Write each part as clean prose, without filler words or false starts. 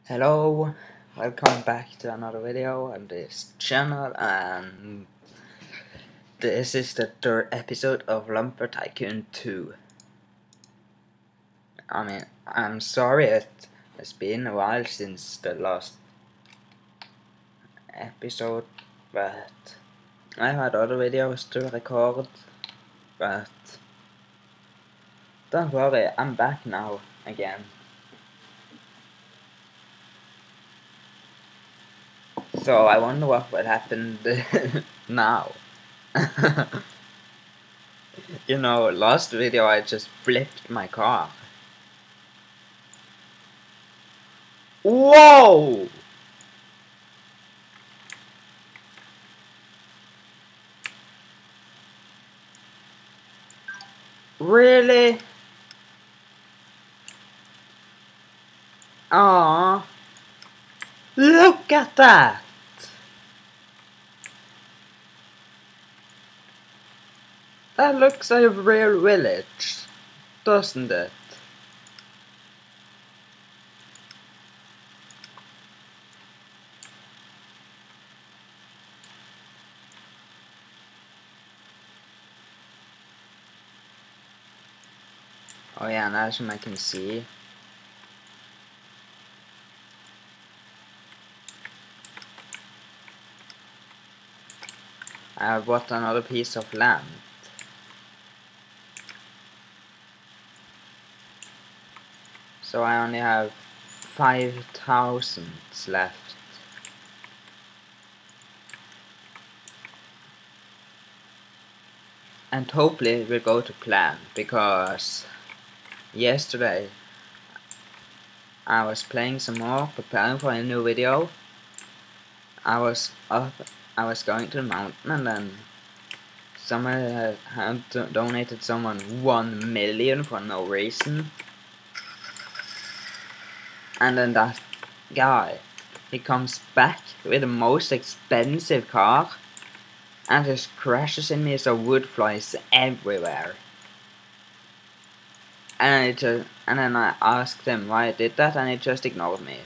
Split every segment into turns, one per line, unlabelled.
Hello, welcome back to another video on this channel, and this is the third episode of Lumber Tycoon 2. I'm sorry it's been a while since the last episode, but I had other videos to record, but don't worry, I'm back now again. So I wonder what will happen now. You know, last video I just flipped my car. Whoa! Really? Aww. Look at that! That looks like a real village, doesn't it? Oh yeah, and as I can see, I have bought another piece of land. So I only have 5,000 left. And hopefully it will go to plan, because yesterday I was playing some more, preparing for a new video. I was going to the mountain, and then someone had donated someone 1 million for no reason. And then that guy, he comes back with the most expensive car and just crashes in me, so wood flies everywhere. And then I asked him why I did that, and he just ignored me.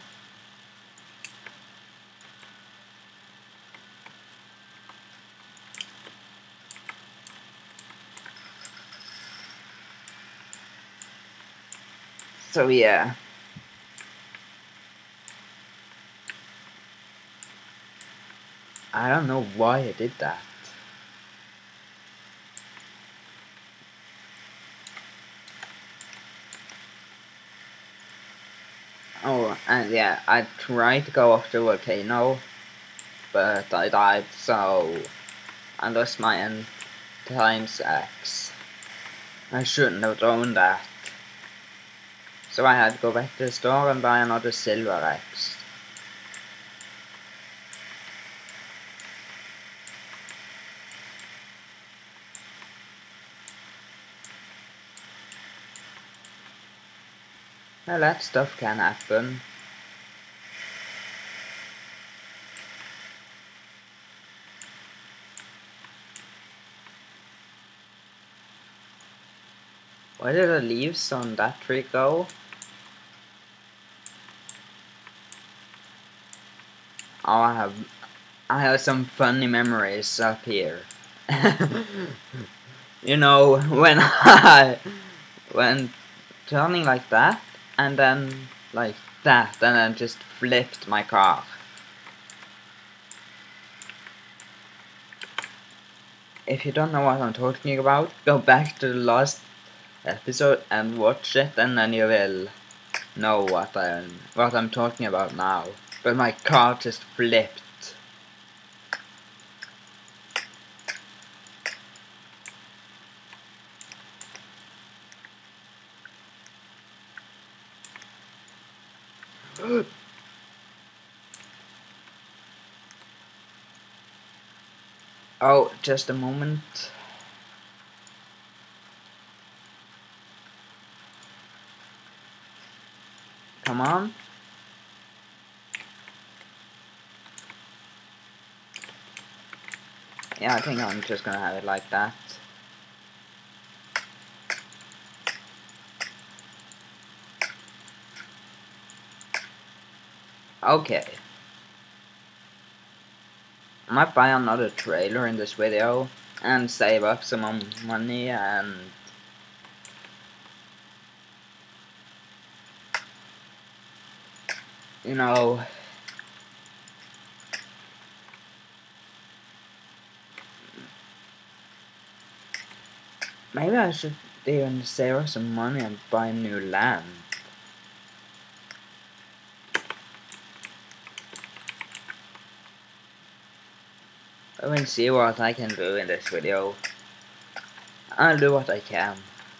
So yeah. I don't know why I did that. Oh, and yeah, I tried to go off the volcano, but I died, so I lost my end times X. I shouldn't have done that. So I had to go back to the store and buy another silver axe. Well, that stuff can happen. Where did the leaves on that tree go? Oh, I have some funny memories up here. You know, when turning like that, and then like that, and then just flipped my car. If you don't know what I'm talking about, go back to the last episode and watch it, and then you will know what I'm talking about now. But my car just flipped. Oh, just a moment. Come on. Yeah, I think I'm just gonna have it like that. Okay. I might buy another trailer in this video and save up some money and you know, maybe I should even save up some money and buy new land. I will see what I can do in this video. I'll do what I can.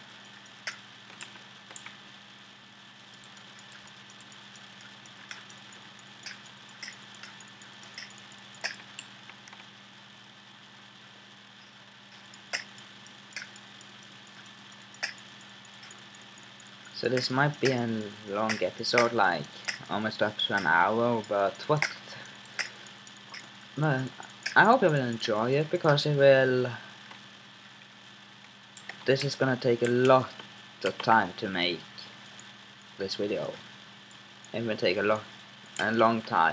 So this might be a long episode, like almost up to an hour, but what? But I hope you will enjoy it because it will. This is gonna take a lot of time to make this video. It will take a long time.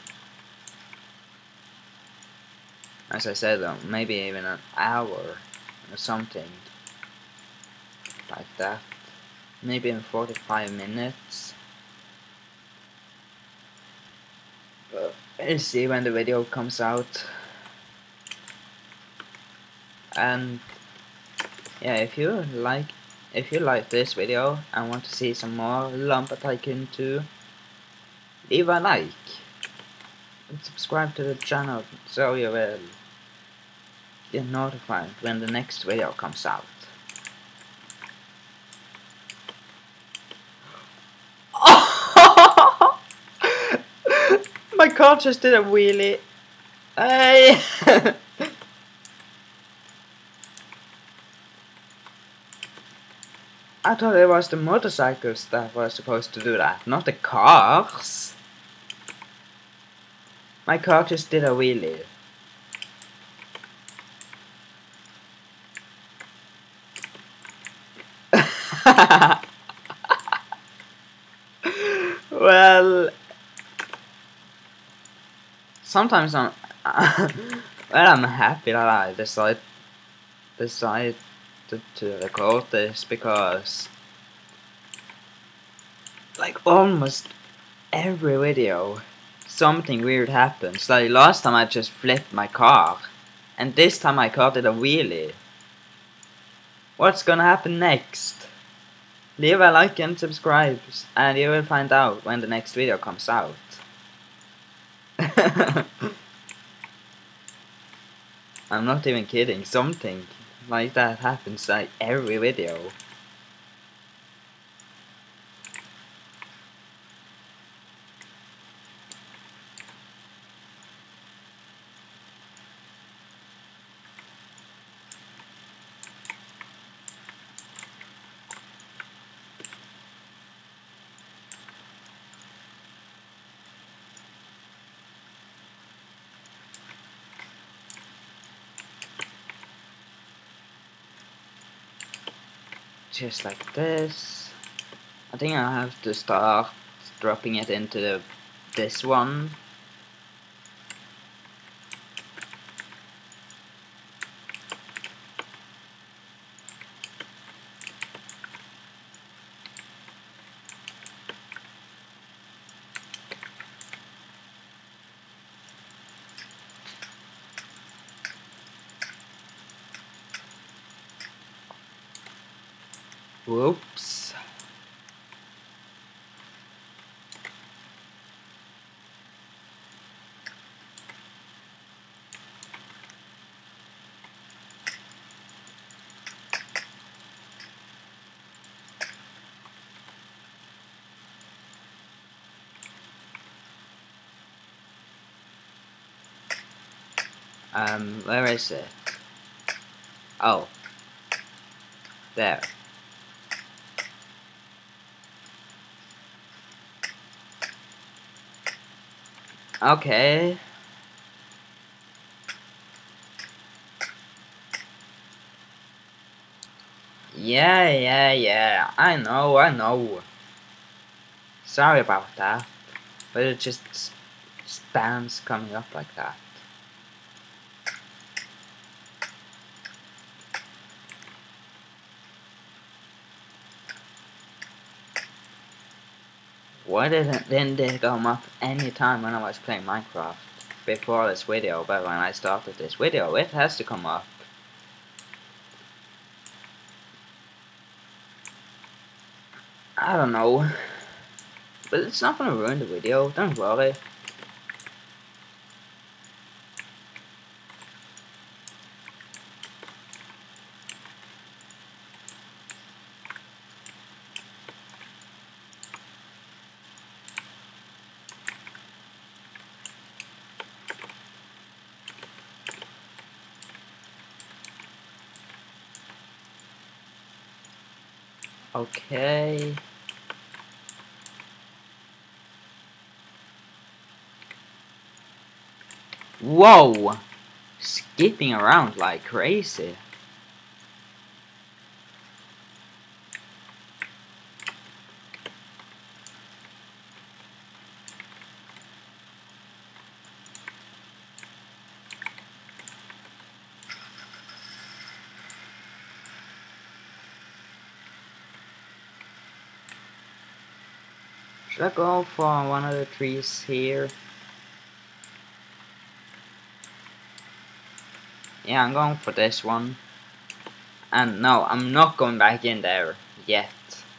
As I said, maybe even an hour or something like that. Maybe in 45 minutes. But we'll see when the video comes out. And yeah, if you like this video and want to see some more Lumber Tycoon 2, leave a like and subscribe to the channel so you will get notified when the next video comes out. My car just did a wheelie. Hey! I thought it was the motorcycles that were supposed to do that, not the cars. My car just did a wheelie. Well, sometimes I'm I'm happy that I decided to record this because like almost every video something weird happens. Like last time I just flipped my car and this time my car did a wheelie. What's gonna happen next? Leave a like and subscribe and you will find out when the next video comes out. I'm not even kidding, something like that happens like every video. Just like this. I think I have to start dropping it into this one. Whoops. Where is it? Oh. There. Okay. Yeah. I know. Sorry about that. but it just spams coming up like that. Why didn't they come up any time when I was playing Minecraft before this video, but when I started this video it has to come up. I don't know, but it's not gonna ruin the video, don't worry. Okay. Whoa! Skipping around like crazy. Should I go for one of the trees here? Yeah, I'm going for this one. And no, I'm not going back in there yet.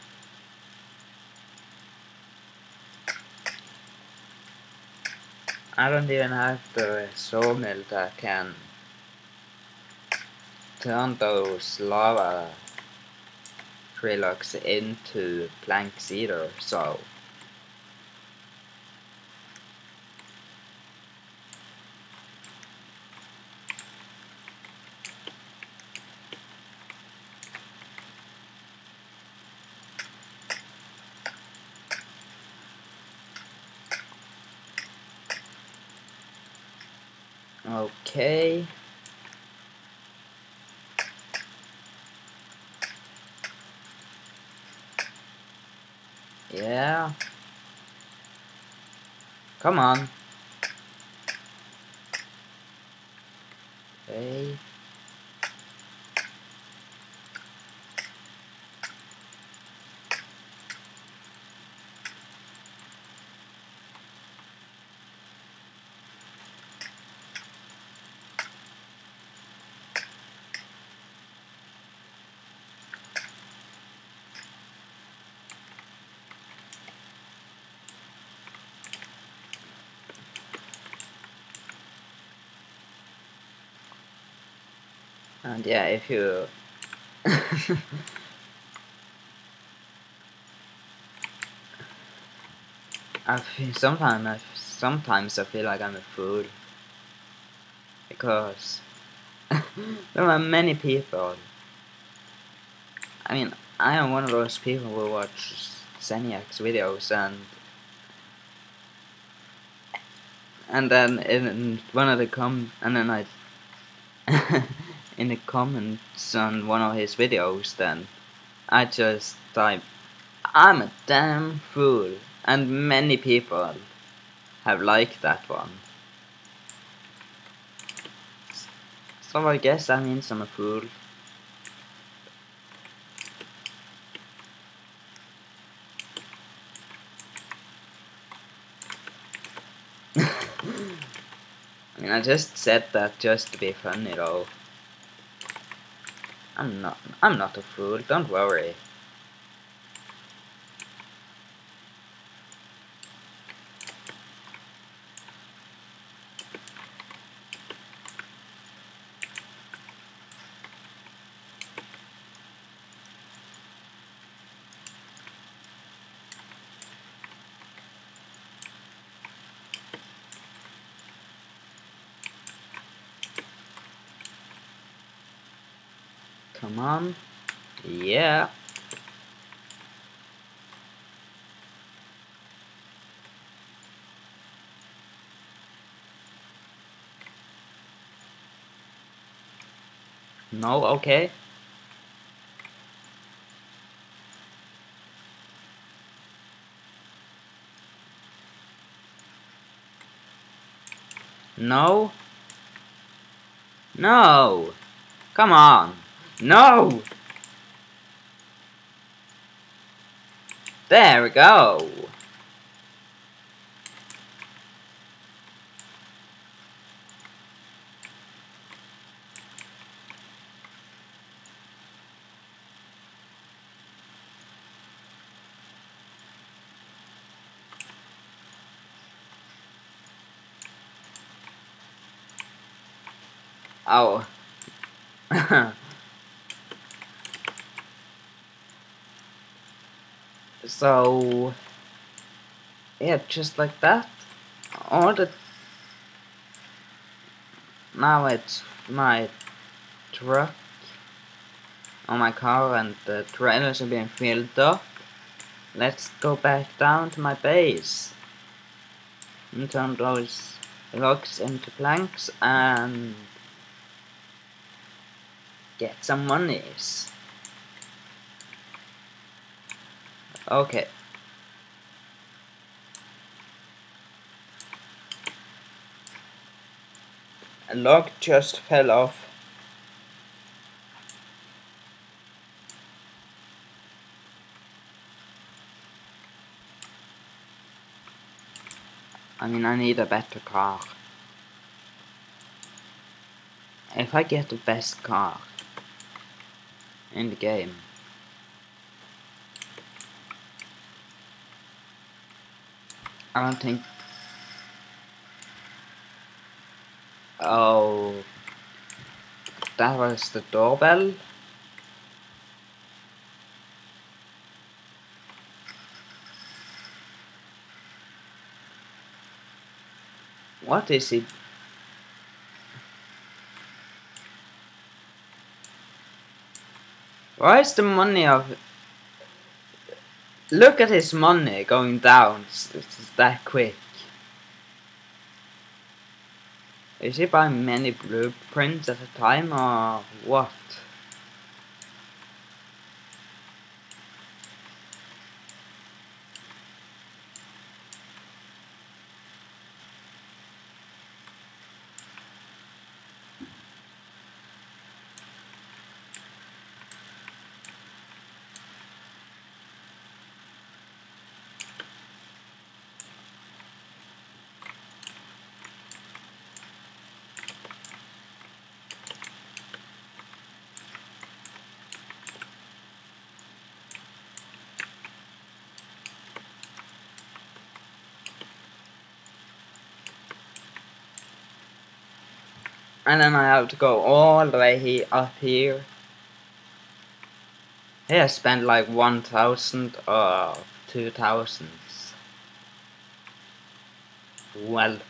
I don't even have the sawmill that can turn those lava tree into planks either, so okay. Yeah. Come on. Okay. And yeah, if you sometimes I feel like I'm a fool because there are many people. I mean, I am one of those people who watch Zeniac's videos and then in one of the in the comments on one of his videos, then I just type, "I'm a damn fool," and many people have liked that one. So I guess that means I'm a fool. I mean, I just said that just to be funny though. I'm not a fool, don't worry. Come on. Yeah. No, okay. No. No. Come on. No. There we go. Oh. So, yeah, just like that. All the now it's my truck on my car and the trailers are being filled up. Let's go back down to my base and turn those logs into planks and get some monies. Okay. A log just fell off. I mean, I need a better car. If I get the best car in the game, I don't think... Oh, that was the doorbell? What is it? Why is the money of... Look at his money going down. It's that quick. Is he buying many blueprints at a time or what? And then I have to go all the way up here. Here I spent like 1,000 or 2,000. Well.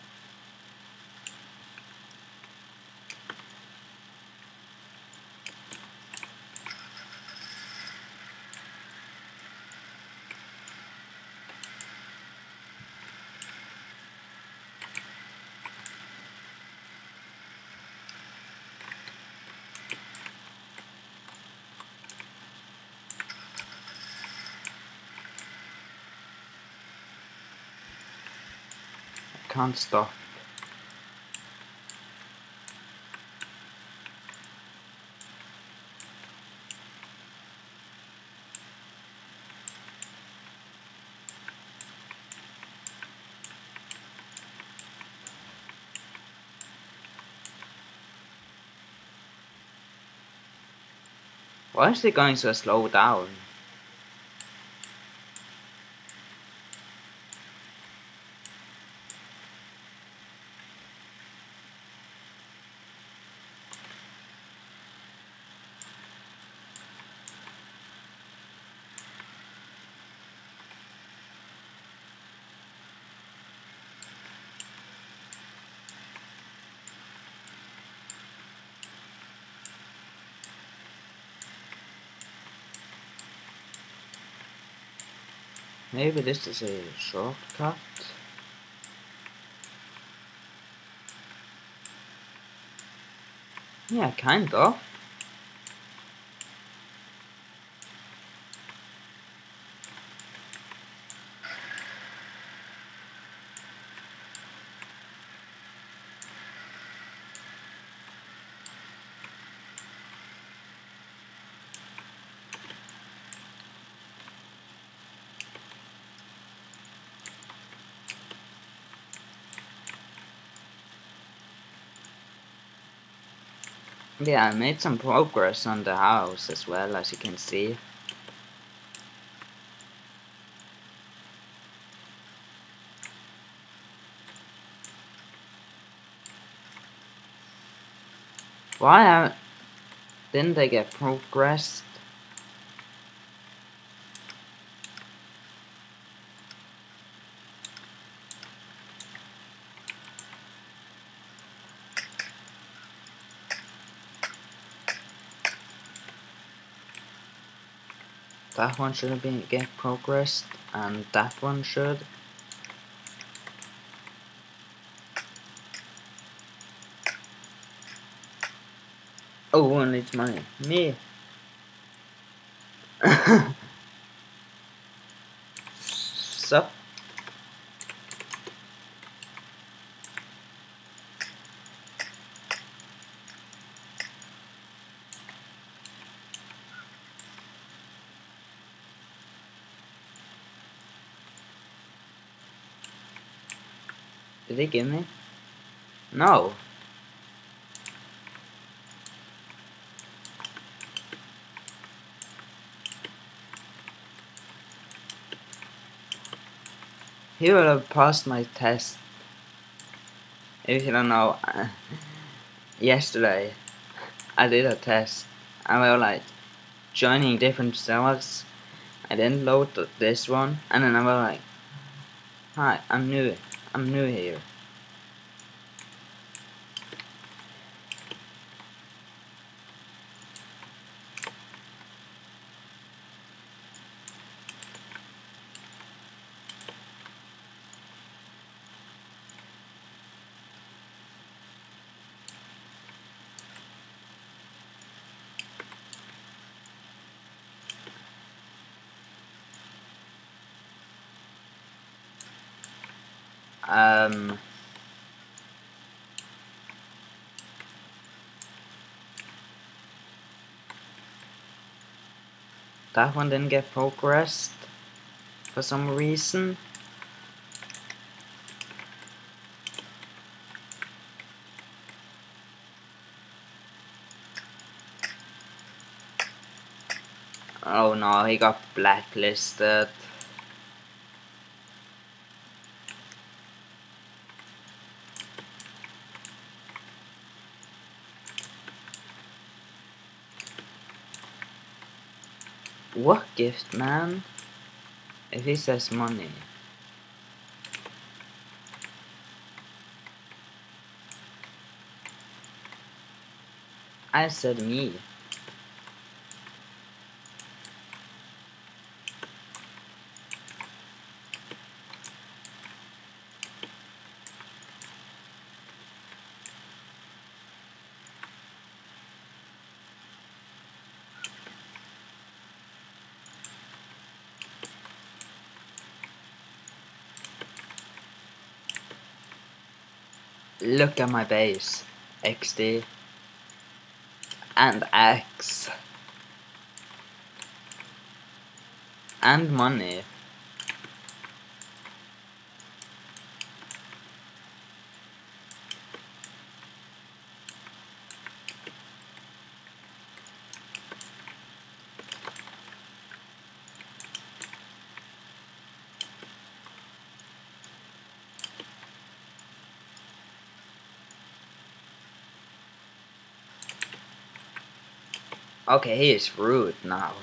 I can't stop. Why is it going so slow down? Maybe this is a shortcut. Yeah, kind of. Yeah, I made some progress on the house as well, as you can see. Didn't they get progressed? That one should get progressed, and that one should. Oh, who needs money? Me. Sup? Did he give me? No. He would have passed my test. If you don't know, yesterday I did a test. I was like joining different servers. I didn't load this one, and then I was like, "Hi, I'm new. I'm new here." That one didn't get progressed for some reason. Oh no, he got blacklisted. What gift, man? If he says money. I said me. Look at my base. XD. And X. And money. Okay, he is rude now.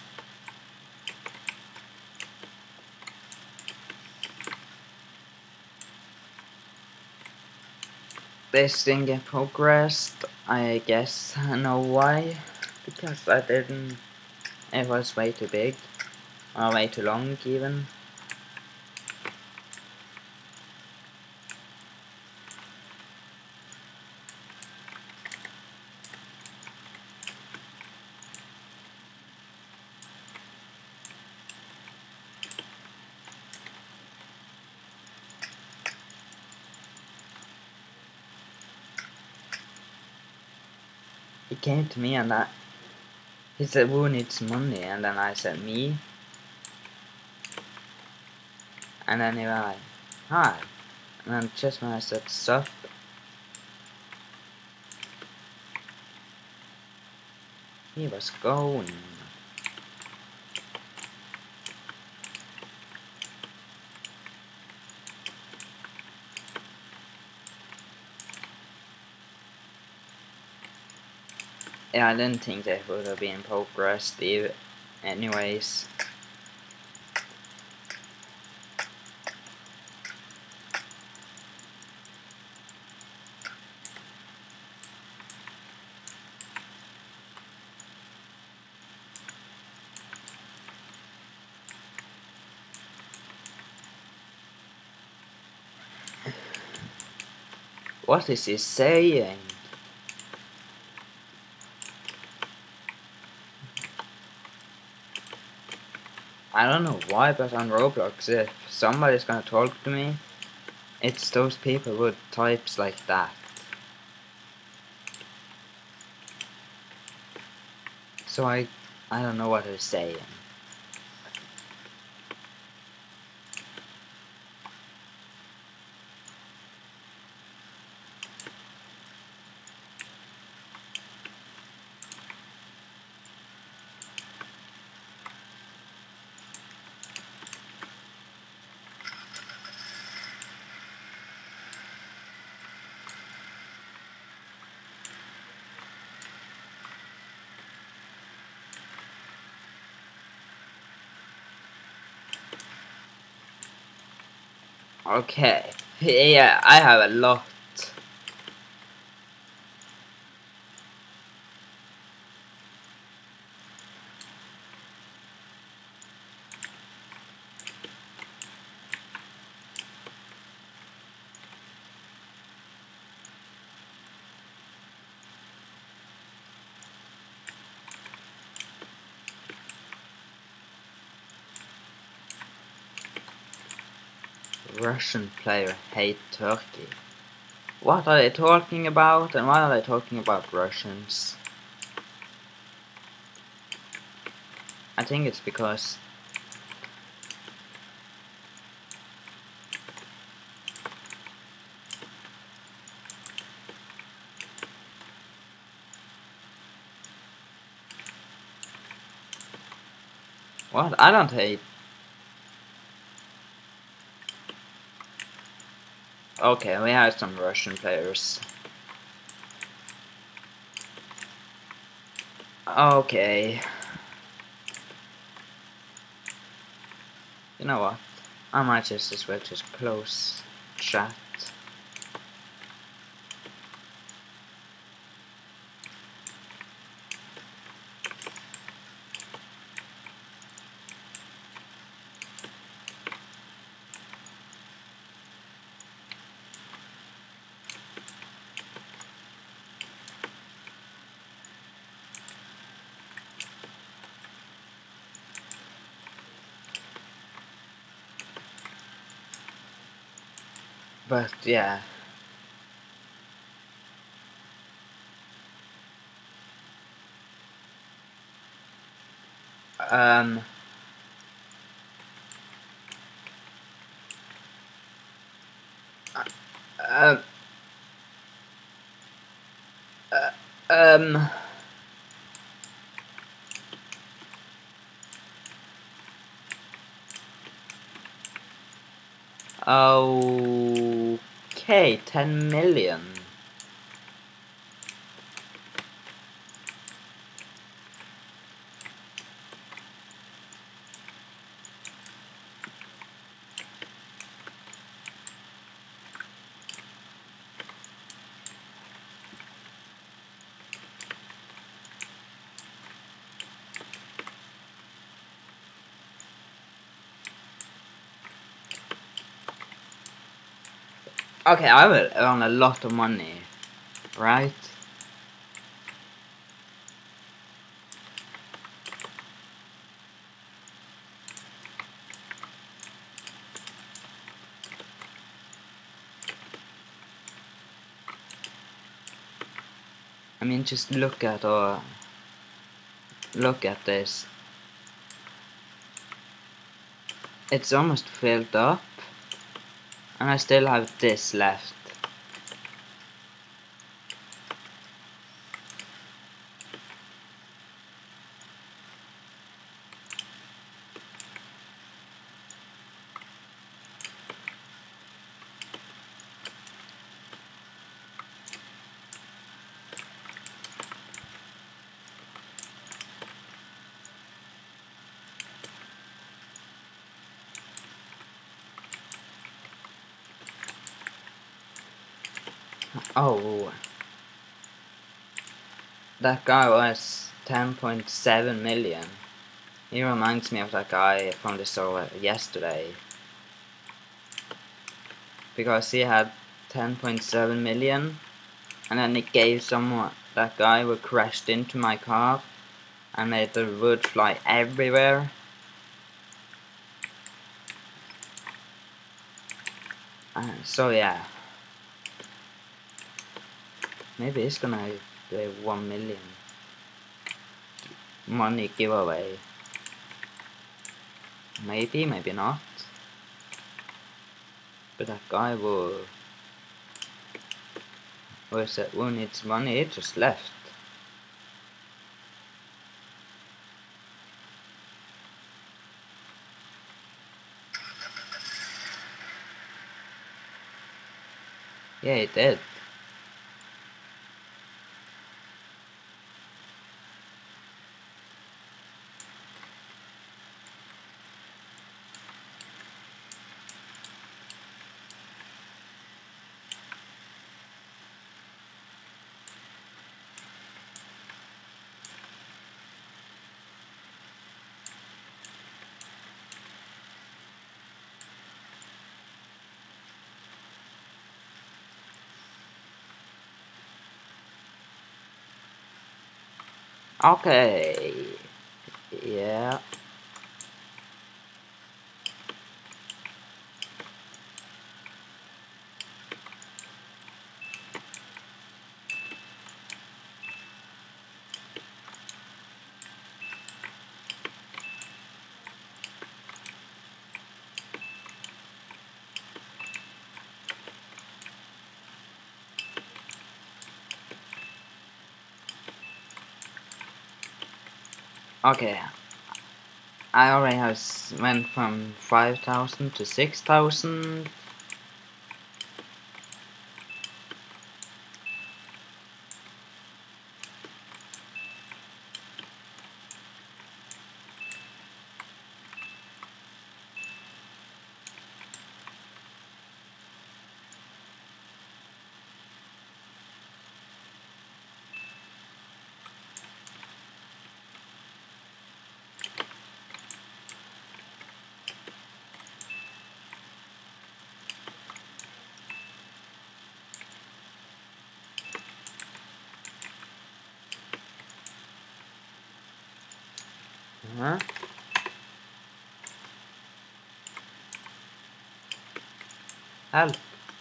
This didn't get progressed. I guess I know why. Because I didn't. It was way too big. Or way too long, even. He came to me and he said, "Who needs money?" And then I said, "Me." And then he was like, "Hi." And then just when I said, "Sup," He was gone. Yeah, I didn't think they would have been progressed anyways. What is he saying? I don't know why, but on Roblox, if somebody's gonna talk to me, it's those people with types like that. So I don't know what he's saying. Okay, yeah, I have a lot. Russian player hate Turkey. What are they talking about, and why are they talking about Russians? I think it's because what? I don't hate. Okay, we have some Russian players. Okay. You know what? I might just as well just close chat. But yeah. Um. Uh, um. Okay, 10 million. Okay, I will earn a lot of money, right? I mean, just look at this. It's almost filled up, and I still have this left. Oh, that guy was 10.7 million. He reminds me of that guy from the server yesterday, because he had 10.7 million, and then it gave someone, that guy who crashed into my car and made the wood fly everywhere. So yeah, maybe it's gonna be 1 million money giveaway. Maybe, maybe not. But that guy who needs money, he just left. Yeah, he did. Okay. Yeah. Okay. I already have went from 5,000 to 6,000. Huh? Help.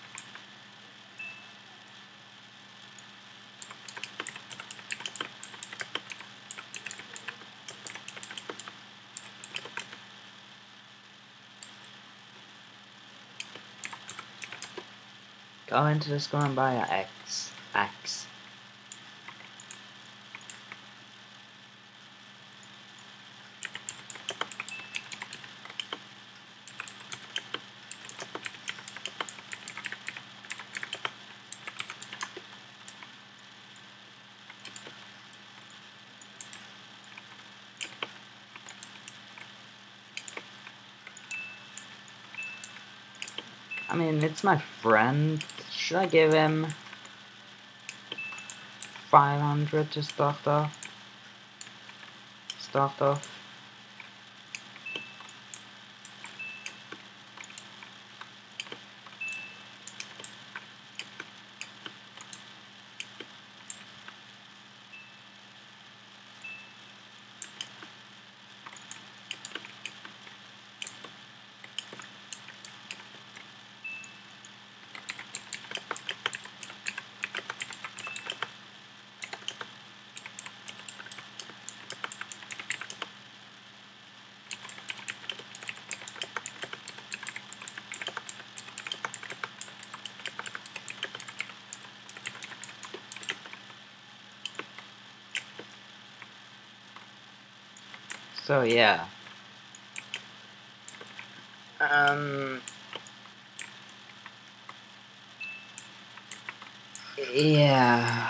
Go into the store and buy an axe. I mean, it's my friend. Should I give him 500 to start off? So yeah. Yeah.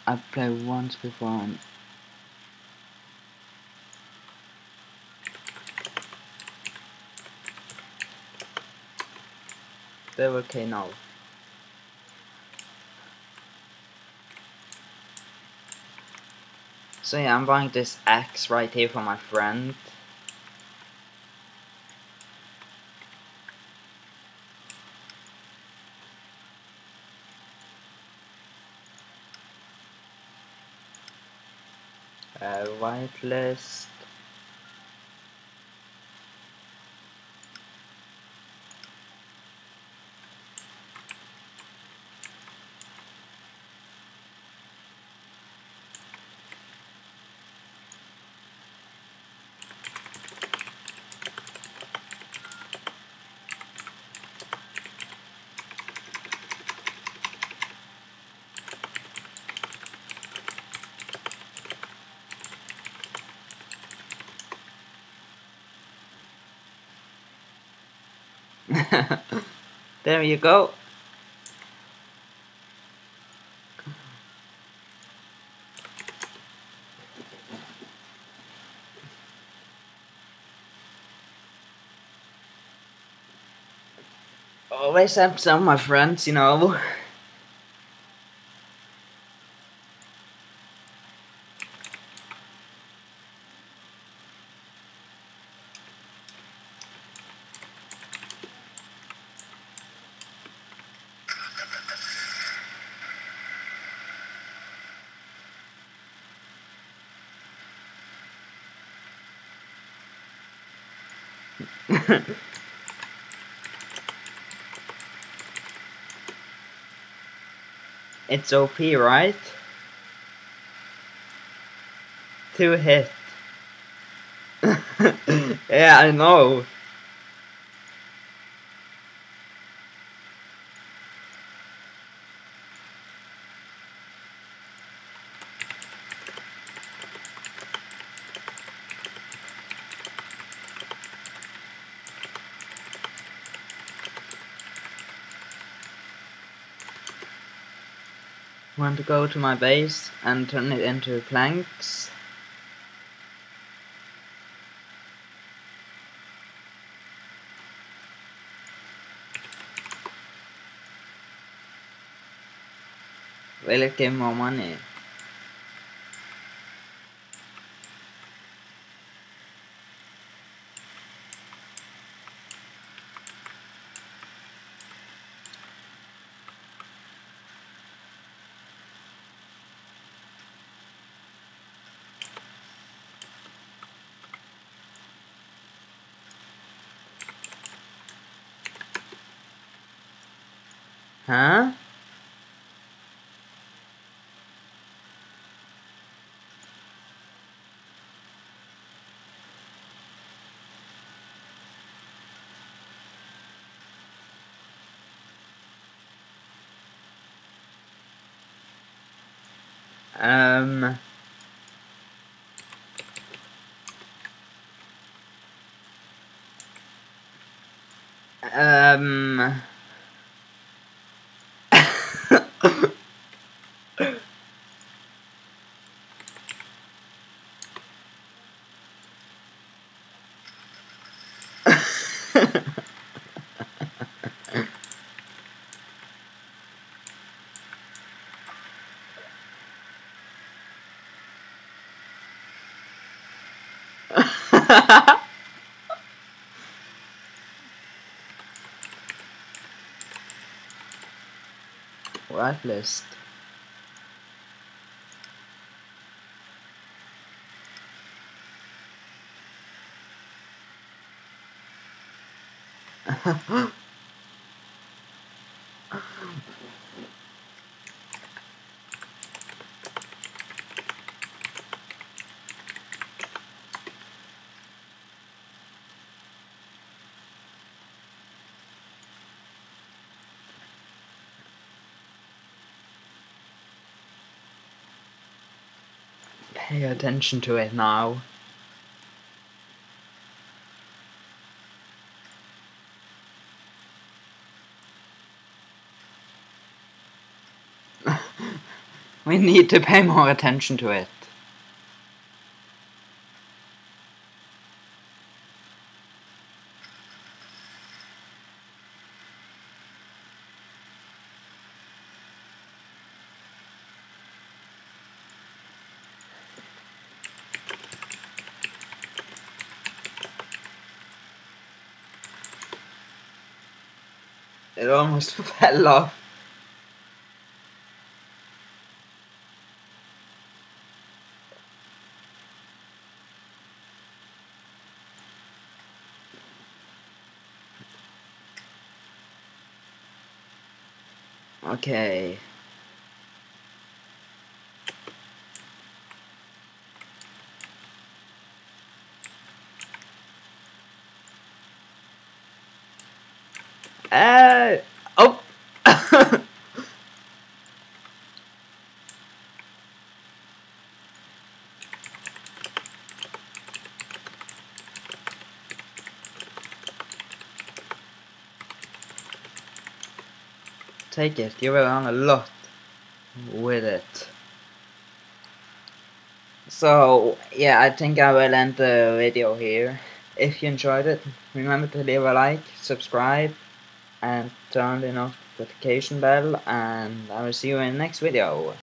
I played once before and they were okay now. So yeah, I'm buying this axe right here for my friend. Whitelist. There you go. Always have some of my friends, you know. It's OP, right? 2 hit. Yeah, I know. Want to go to my base and turn it into planks? Will it give more money? Huh? Um... Um... Whitelist. Pay attention to it now. We need to pay more attention to it. It almost fell off. Okay. Oh! Take it, you were on a lot with it. So, yeah, I think I will end the video here. If you enjoyed it, remember to leave a like, subscribe, and turn the notification bell, and I will see you in the next video.